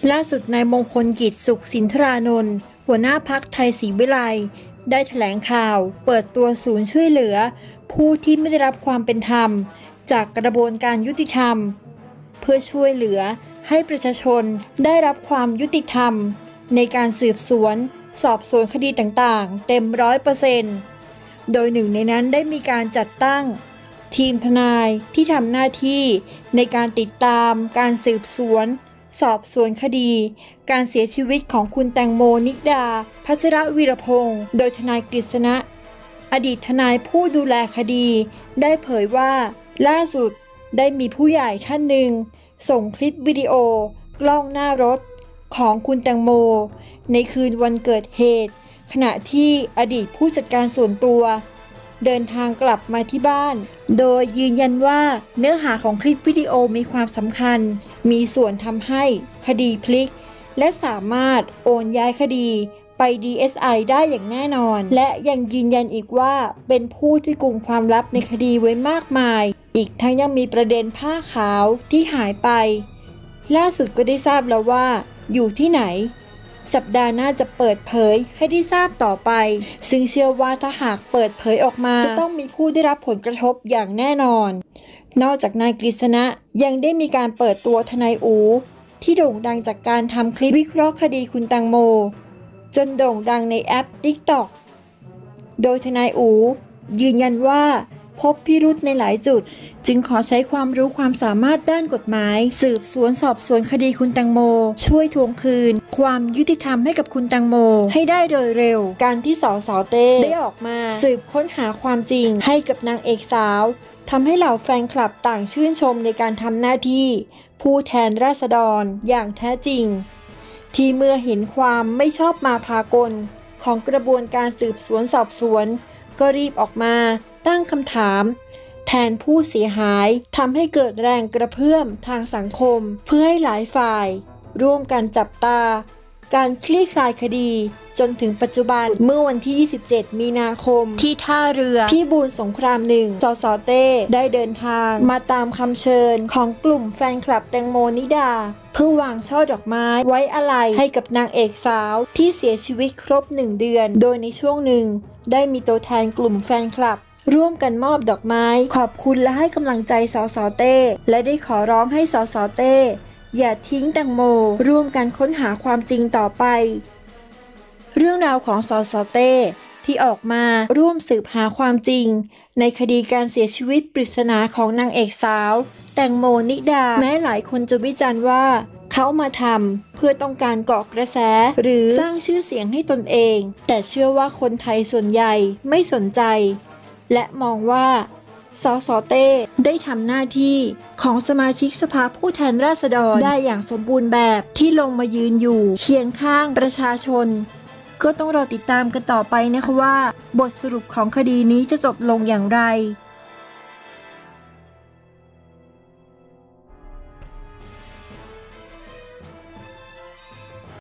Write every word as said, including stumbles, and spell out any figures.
ล่าสุดนายมงคลกิจสุขสินธารานนท์หัวหน้าพรรคไทยศรีวิไลได้แถลงข่าวเปิดตัวศูนย์ช่วยเหลือผู้ที่ไม่ได้รับความเป็นธรรมจากกระบวนการยุติธรรมเพื่อช่วยเหลือให้ประชาชนได้รับความยุติธรรมในการสืบสวนสอบสวนคดีต่างๆเต็มร้อยเปอร์เซ็นต์โดยหนึ่งในนั้นได้มีการจัดตั้งทีมทนายที่ทำหน้าที่ในการติดตามการสืบสวนสอบสวนคดีการเสียชีวิตของคุณแตงโมนิดาพัชรวีรพงศ์โดยทนายกฤษณะอดีตทนายผู้ดูแลคดีได้เผยว่าล่าสุดได้มีผู้ใหญ่ท่านหนึ่งส่งคลิปวิดีโอกล้องหน้ารถของคุณแตงโมในคืนวันเกิดเหตุขณะที่อดีตผู้จัดการส่วนตัวเดินทางกลับมาที่บ้านโดยยืนยันว่าเนื้อหาของคลิปวิดีโอมีความสำคัญมีส่วนทำให้คดีพลิกและสามารถโอนย้ายคดีไป ดี เอส ไอ ได้อย่างแน่นอนและยังยืนยันอีกว่าเป็นผู้ที่กุมความลับในคดีไว้มากมายอีกทั้งยังมีประเด็นผ้าขาวที่หายไปล่าสุดก็ได้ทราบแล้วว่าอยู่ที่ไหนสัปดาห์หน้าจะเปิดเผยให้ได้ทราบต่อไปซึ่งเชื่อว่าถ้าหากเปิดเผยออกมาจะต้องมีผู้ได้รับผลกระทบอย่างแน่นอนนอกจากนายกฤษณะยังได้มีการเปิดตัวทนายอูที่โด่งดังจากการทำคลิปวิเคราะห์คดีคุณแตงโมจนโด่งดังในแอป ติ๊กต็อก โดยทนายอูยืนยันว่าพบพิรุธในหลายจุดจึงขอใช้ความรู้ความสามารถด้านกฎหมายสืบสวนสอบสวนคดีคุณแตงโมช่วยทวงคืนความยุติธรรมให้กับคุณแตงโมให้ได้โดยเร็วการที่สสเต้ได้ออกมาสืบค้นหาความจริงให้กับนางเอกสาวทำให้เหล่าแฟนคลับต่างชื่นชมในการทำหน้าที่ผู้แทนราษฎรอย่างแท้จริงที่เมื่อเห็นความไม่ชอบมาพากลของกระบวนการสืบสวนสอบสวนก็รีบออกมาตั้งคำถามแทนผู้เสียหายทำให้เกิดแรงกระเพื่อมทางสังคมเพื่อให้หลายฝ่ายร่วมกันจับตาการคลี่คลายคดีจนถึงปัจจุบันเมื่อวันที่ยี่สิบเจ็ดมีนาคมที่ท่าเรือพิบูลสงครามหนึ่งสสเต้ได้เดินทางมาตามคำเชิญของกลุ่มแฟนคลับแตงโมนิดาเพื่อวางช่อดอกไม้ไว้อาลัยให้กับนางเอกสาวที่เสียชีวิตครบหนึ่งเดือนโดยในช่วงหนึ่งได้มีตัวแทนกลุ่มแฟนคลับร่วมกันมอบดอกไม้ขอบคุณและให้กำลังใจสสเต้และได้ขอร้องให้สสเต้อย่าทิ้งแตงโมร่วมกันค้นหาความจริงต่อไปเรื่องราวของสสเต้ที่ออกมาร่วมสืบหาความจริงในคดีการเสียชีวิตปริศนาของนางเอกสาวแตงโมนิดาแม้หลายคนจะวิจารณ์ว่าเขามาทำเพื่อต้องการเกาะกระแสหรือสร้างชื่อเสียงให้ตนเองแต่เชื่อว่าคนไทยส่วนใหญ่ไม่สนใจและมองว่าสสเต้ได้ทำหน้าที่ของสมาชิกสภาผู้แทนราษฎรได้อย่างสมบูรณ์แบบที่ลงมายืนอยู่เคียงข้างประชาชนก็ต้องรอติดตามกันต่อไปนะคะว่าบทสรุปของคดีนี้จะจบลงอย่างไร